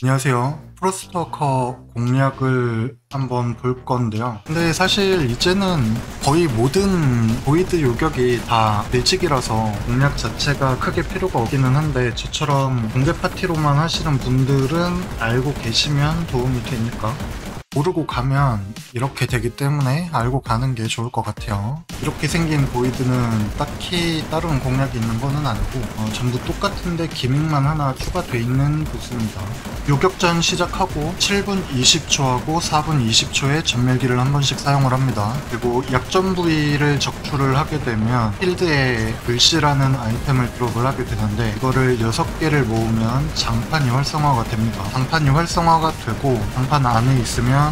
안녕하세요. 프로스트워커 공략을 한번 볼 건데요. 근데 사실 이제는 거의 모든 보이드 요격이 다 일찍이라서 공략 자체가 크게 필요가 없기는 한데, 저처럼 공개 파티로만 하시는 분들은 알고 계시면 도움이 되니까. 모르고 가면 이렇게 되기 때문에 알고 가는 게 좋을 것 같아요. 이렇게 생긴 보이드는 딱히 다른 공략이 있는 거는 아니고 전부 똑같은데 기믹만 하나 추가되어 있는 보스입니다. 요격전 시작하고 7분 20초하고 4분 20초에 전멸기를 한 번씩 사용을 합니다. 그리고 약점 부위를 적출을 하게 되면 필드에 글씨라는 아이템을 드롭을 하게 되는데, 이거를 6개를 모으면 장판이 활성화가 됩니다. 장판이 활성화가 되고 장판 안에 있으면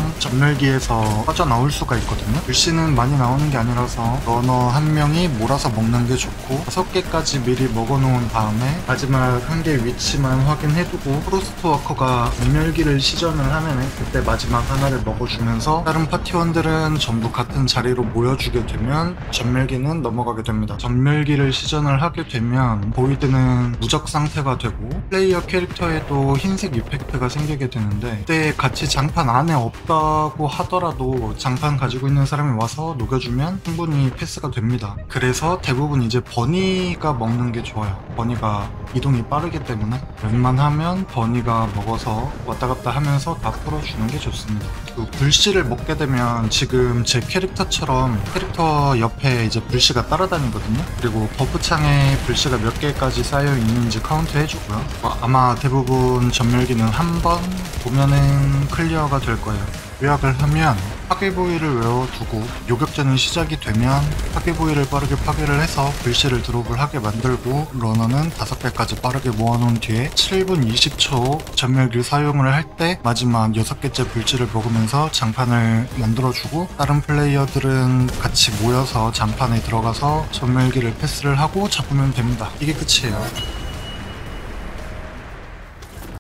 전멸기에서 빠져나올 수가 있거든요. 글씨는 많이 나오는 게 아니라서 러너 한 명이 몰아서 먹는 게 좋고, 6개까지 미리 먹어놓은 다음에 마지막 한 개 위치만 확인해두고 프로스트워커가 전멸기를 시전을 하면은 그때 마지막 하나를 먹어주면서 다른 파티원들은 전부 같은 자리로 모여주게 되면 전멸기는 넘어가게 됩니다. 전멸기를 시전을 하게 되면 보이드는 무적 상태가 되고 플레이어 캐릭터에도 흰색 이펙트가 생기게 되는데, 그때 같이 장판 안에 없다고 하더라도 장판 가지고 있는 사람이 와서 녹여주면 충분히 패스가 됩니다. 그래서 대부분 이제 버니가 먹는 게 좋아요. 버니가 이동이 빠르기 때문에 웬만하면 버니가 먹어서 왔다 갔다 하면서 다 풀어주는 게 좋습니다. 그 불씨를 먹게 되면 지금 제 캐릭터처럼 캐릭터 옆에 이제 불씨가 따라다니거든요. 그리고 버프창에 불씨가 몇 개까지 쌓여 있는지 카운트 해주고요. 아마 대부분 전멸기는 한 번 보면은 클리어가 될 거예요. 요약을 하면 파괴 부위를 외워두고 요격전이 시작이 되면 파괴 부위를 빠르게 파괴를 해서 불씨를 드롭을 하게 만들고, 러너는 5개까지 빠르게 모아놓은 뒤에 7분 20초 전멸기를 사용을 할 때 마지막 6개째 불씨를 먹으면서 장판을 만들어주고, 다른 플레이어들은 같이 모여서 장판에 들어가서 전멸기를 패스를 하고 잡으면 됩니다. 이게 끝이에요.